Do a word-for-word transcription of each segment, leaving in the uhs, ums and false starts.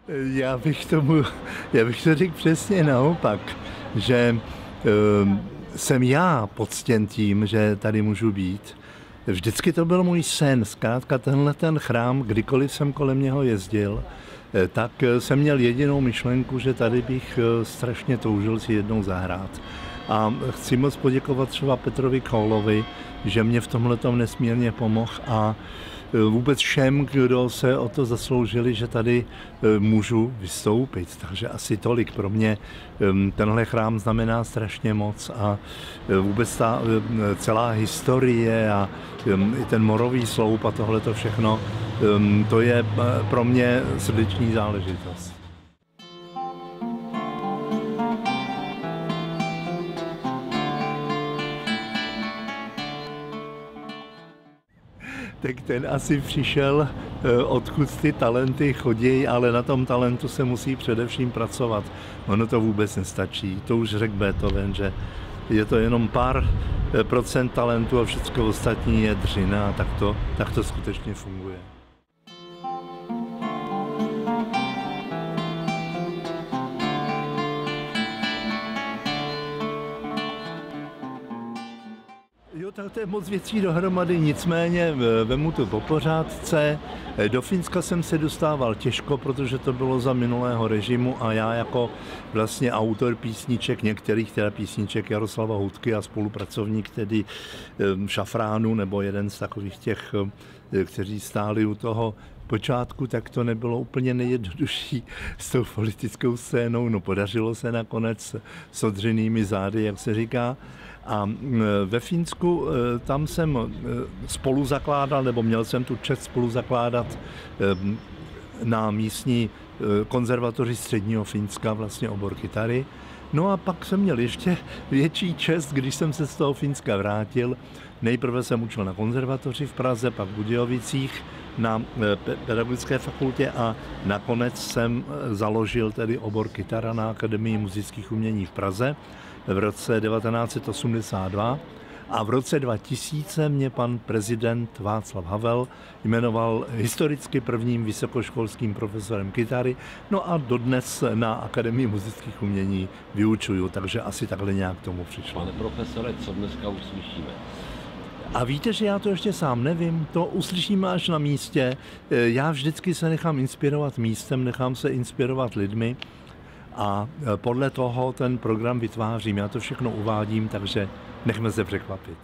Já bych tomu, já bych to řekl přesně naopak, že um, jsem já poctěn tím, že tady můžu být. Vždycky to byl můj sen, zkrátka tenhle ten chrám, kdykoliv jsem kolem něho jezdil, tak jsem měl jedinou myšlenku, že tady bych strašně toužil si jednou zahrát. A chci moc poděkovat třeba Petrovi Koulovi, že mě v tomhletom nesmírně pomohl a vůbec všem, kdo se o to zasloužili, že tady můžu vystoupit. Takže asi tolik. Pro mě tenhle chrám znamená strašně moc a vůbec ta celá historie a i ten morový sloup a tohleto všechno, to je pro mě srdeční záležitost. Tak ten asi přišel, odkud ty talenty chodí, ale na tom talentu se musí především pracovat. Ono to vůbec nestačí. To už řekl Beethoven, že je to jenom pár procent talentu a všechno ostatní je dřina a tak to, tak to skutečně funguje. Jo, tak to je moc věcí dohromady, nicméně vemu to po pořádce. Do Finska jsem se dostával těžko, protože to bylo za minulého režimu a já jako vlastně autor písniček, některých teda písniček Jaroslava Houtky a spolupracovník tedy Šafránu, nebo jeden z takových těch, kteří stáli u toho počátku, tak to nebylo úplně nejjednodušší s tou politickou scénou. No podařilo se nakonec s odřenými zády, jak se říká. A ve Finsku tam jsem spolu zakládal, nebo měl jsem tu čest spolu zakládat na místní konzervatoři středního Finska vlastně obor kytary. No a pak jsem měl ještě větší čest, když jsem se z toho Finska vrátil. Nejprve jsem učil na konzervatoři v Praze, pak v Budějovicích na pedagogické fakultě a nakonec jsem založil tedy obor kytara na Akademii múzických umění v Praze v roce devatenáct set osmdesát dva a v roce dva tisíce mě pan prezident Václav Havel jmenoval historicky prvním vysokoškolským profesorem kytary, no a dodnes na Akademii múzických umění vyučuju, takže asi takhle nějak tomu přišlo. Pane profesore, co dneska uslyšíme? A víte, že já to ještě sám nevím, to uslyšíme až na místě. Já vždycky se nechám inspirovat místem, nechám se inspirovat lidmi a podle toho ten program vytvářím. Já to všechno uvádím, takže nechme se překvapit.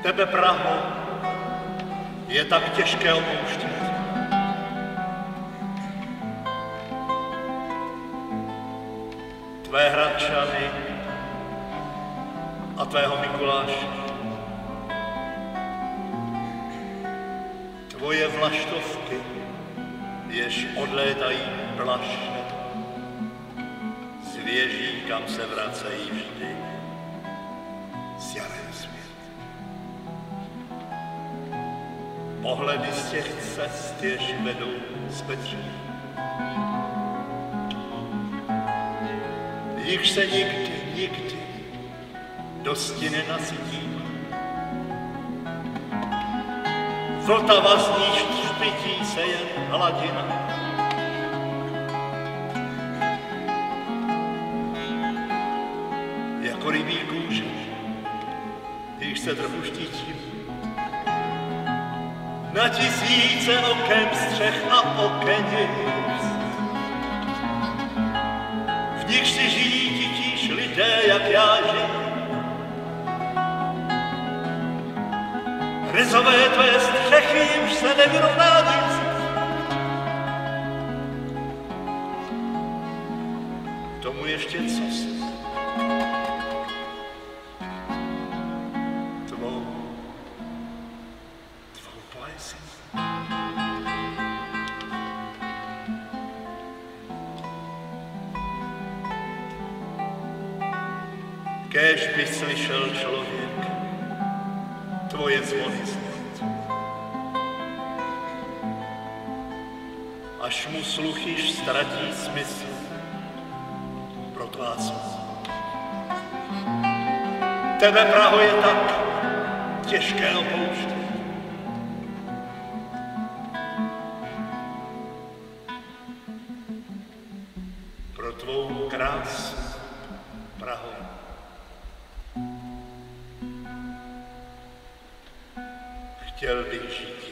Tebe, Praho, je tak těžké opouštět. Tvé Hradčany a tvého Mikuláše. Tvoje vlaštovky, jež odlétají plaše, z věží, kam se vracejí vždy s jarem zpět. Pohledy z těch cest, jež vedou z Petřína, jich se nikdy, nikdy dosti nenasytím. Vltava, z níž třpití se jen hladina. Jako rybí kůže, když se trochu štítím. Na tisíce oken střech a okenic, v nich si žijí titíž lidé, jak já žiju. Rezové tvé střechy, jimž se nevyrovná nic. Tomu ještě cosi. Tvou, tvou poezii. Kéž by slyšel člověk tvoje zvony znít, až mu sluch již ztratí smysl pro tvá slova. Tebe, Praho, je tak těžké opouštět. Pro tvou krásu, Praho, chtěl bych žít.